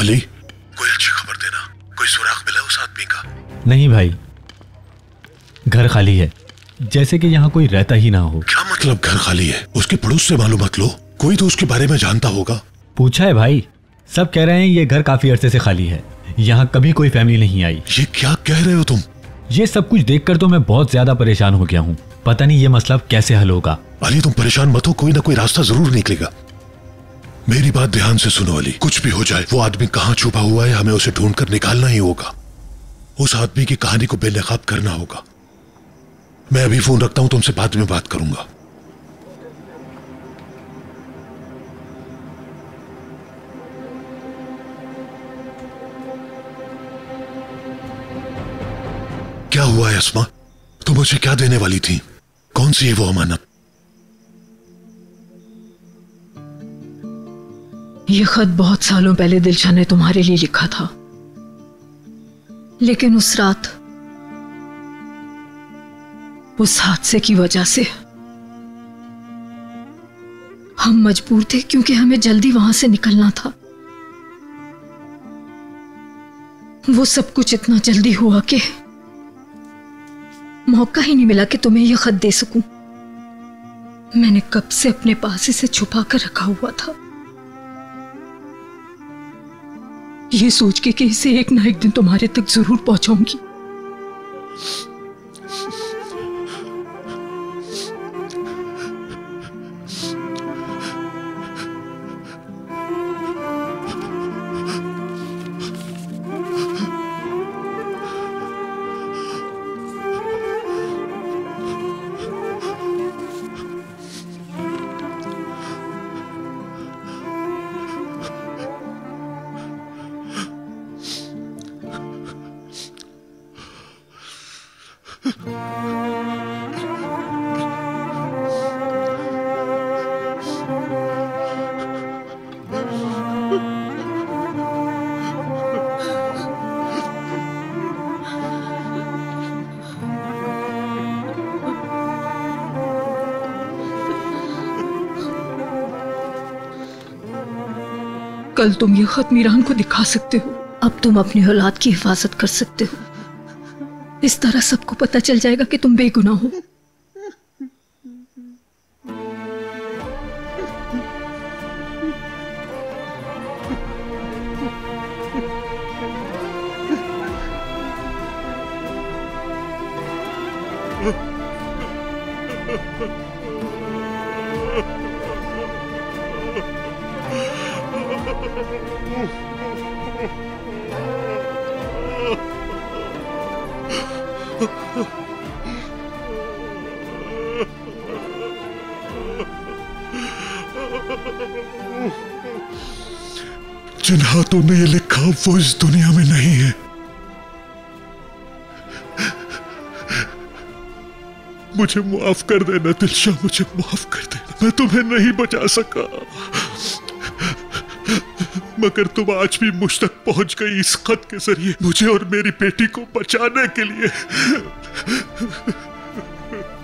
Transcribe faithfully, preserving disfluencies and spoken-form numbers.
अली, कोई अच्छी खबर देना, कोई सुराग मिला उस आदमी का? नहीं भाई, घर खाली है, जैसे कि यहाँ कोई रहता ही ना हो। क्या मतलब घर खाली है? उसके पड़ोस से मालूमात लो, कोई तो उसके बारे में जानता होगा। पूछा है भाई, सब कह रहे हैं ये घर काफी अरसे से खाली है, यहाँ कभी कोई फैमिली नहीं आई। ये क्या कह रहे हो तुम? ये सब कुछ देखकर तो मैं बहुत ज्यादा परेशान हो गया हूँ, पता नहीं ये मसला कैसे हल होगा। अली तुम परेशान मत हो, कोई ना कोई रास्ता जरूर निकलेगा। मेरी बात ध्यान से सुनो अली, कुछ भी हो जाए वो आदमी कहाँ छुपा हुआ है हमें उसे ढूंढ कर निकालना ही होगा। उस आदमी की कहानी को बेनकाब करना होगा। मैं अभी फोन रखता हूं, तुमसे बाद में बात करूंगा। क्या हुआ है अस्मा? तुम मुझे क्या देने वाली थी? कौन सी है वो अमानत? ये खत बहुत सालों पहले दिलशा ने तुम्हारे लिए लिखा था, लेकिन उस रात उस हादसे की वजह से हम मजबूर थे, क्योंकि हमें जल्दी वहां से निकलना था। वो सब कुछ इतना जल्दी हुआ कि मौका ही नहीं मिला कि तुम्हें यह खत दे सकूं। मैंने कब से अपने पास इसे छुपा कर रखा हुआ था, ये सोच के कि इसे एक ना एक दिन तुम्हारे तक जरूर पहुंचाऊंगी। कल तुम ये खत मीरान को दिखा सकते हो। अब तुम अपनी औलाद की हिफाजत कर सकते हो। इस तरह सबको पता चल जाएगा कि तुम बेगुनाह हो। जिन हाथों ने ये लिखा वो इस दुनिया में नहीं है। मुझे माफ कर देना दिलशा, मुझे माफ कर देना। मैं तुम्हें नहीं बचा सका, मगर तुम आज भी मुझ तक पहुंच गई इस खत के जरिए, मुझे और मेरी बेटी को बचाने के लिए।